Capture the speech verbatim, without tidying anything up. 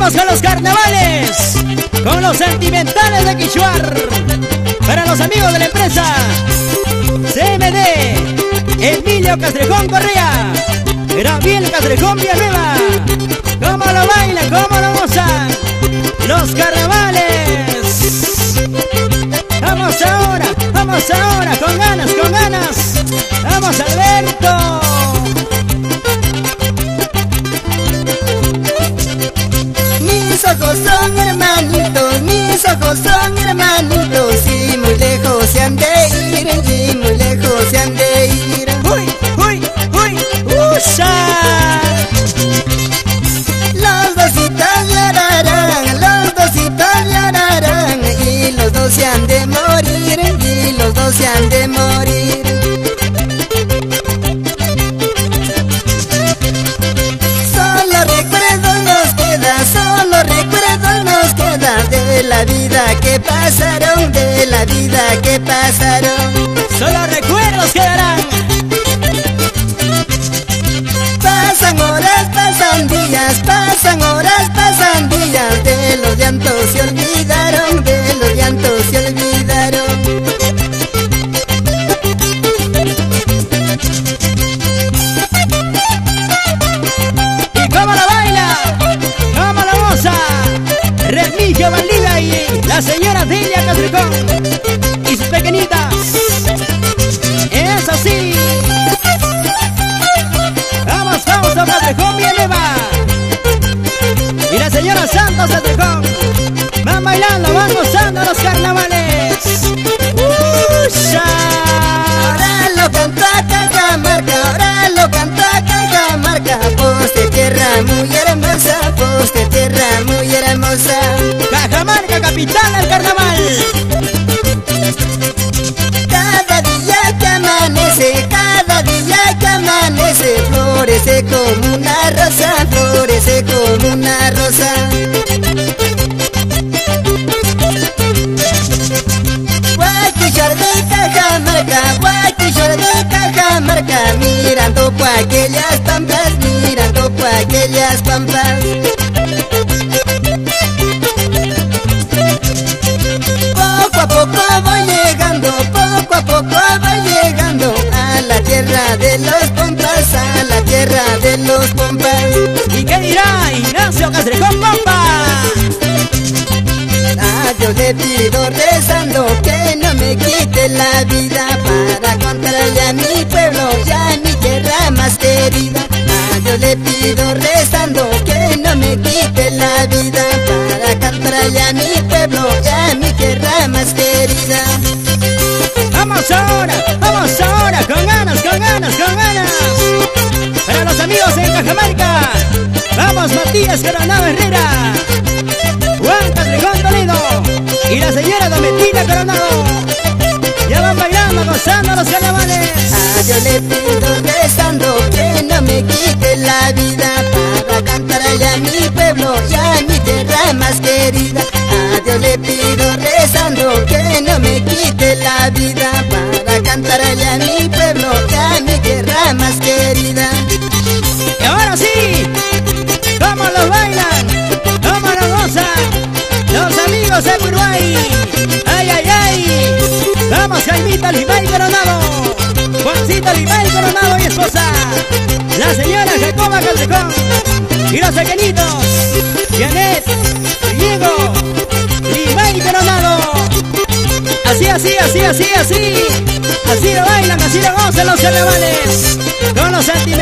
Seguimos con los carnavales, con los sentimentales de Quichuar. Para los amigos de la empresa C M D, Emilio Castrejón Correa, Gabriel Castrejón Villanueva. ¿Cómo lo bailan? ¿Cómo lo gozan? Los carnavales. Vamos ahora, vamos ahora, con ganas, con ganas. Vamos, Alberto. Mis ojos son hermanitos, mis ojos son hermanitos, y muy lejos se han de ir, y muy lejos se han de ir. ¡Uy, uy, uy! ¡Usa! Los dositos llorarán, los dositos llorarán, y los dos se han de morir, y los dos se han de morir. Solo recuerdos nos queda, solo recuerdos nos queda de la vida que pasaron, de la vida que pasaron. Solo recuerdos quedarán. Pasan horas, pasan días, pasan horas, pasan días, de los llantos se olvidaron, de los llantos se olvidaron. ¿Y cómo lo baila? ¿Cómo lo goza? Remigio Valdivia y la señora Delia Castrejón y sus pequeñitas. Eso sí. Vamos, vamos a Castrejón Villanueva y la señora Santos Castrejón. Van bailando, van gozando los carnavales. ¡Usha! Ahora lo canta Cajamarca, ahora lo canta Cajamarca, poste tierra muy hermosa, poste tierra muy hermosa. Cajamarca, capital del carnaval. Cada día que amanece, cada día que amanece, florece como una rosa, florece como una rosa. Guayquillor de Cajamarca, Guayquillor de Cajamarca, mirando por aquellas pampas, mirando por aquellas pampas. Poco a poco voy llegando, poco a poco voy llegando a la tierra de los pompas, a la tierra de los pompas. ¿Y qué dirá Ignacio Castrejón Pompa? A Dios le pido rezando que no me quite la vida, para contarle a mi pueblo y a mi tierra más querida. A Dios le pido rezando que no me quite la vida, para cantarle a mi pueblo y a mi tierra más querida. Vamos ahora, vamos ahora, con ganas, con ganas, con ganas. Para los amigos en Cajamarca, vamos Matías Coronado Herrera, Juan Castrejón Toledo y la señora Dometina Coronado. Ya van bailando, gozando los carnavales. A Dios le pido rezando que no me quite la vida, para cantarle a mi pueblo y a mi tierra más querida. A Dios le pido rezando que no me quite la vida, para cantarle a mi pueblo y a mi tierra más querida. Y ahora sí, ¿cómo los bailan? ¿Cómo los gozan? Los amigos de Uruguay. ¡Ay, ay, ay! Vamos, Jaimita Limay Coronado, Juancita Limay Coronado y esposa, la señora Jacoba Castrejón y los pequeñitos Janet, Diego, Limay Coronado. Así, así, así, así, así. Así lo bailan, así lo gozan los carnavales, con los sentimientos.